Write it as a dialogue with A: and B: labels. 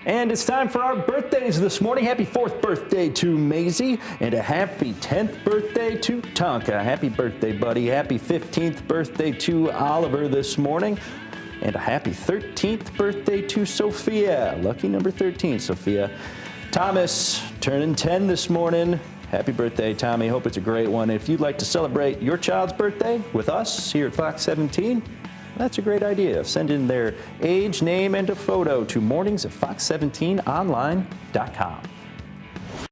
A: And it's time for our birthdays this morning. Happy 4th birthday to Masie and a happy 10th birthday to Tonka. Happy birthday, buddy. Happy 15th birthday to Oliver this morning. And a happy 13th birthday to Sophia. Lucky number 13, Sophia. Thomas turning 10 this morning. Happy birthday, Tommy. Hope it's a great one. If you'd like to celebrate your child's birthday with us here at Fox 17, that's a great idea. Send in their age, name, and a photo to mornings@fox17online.com.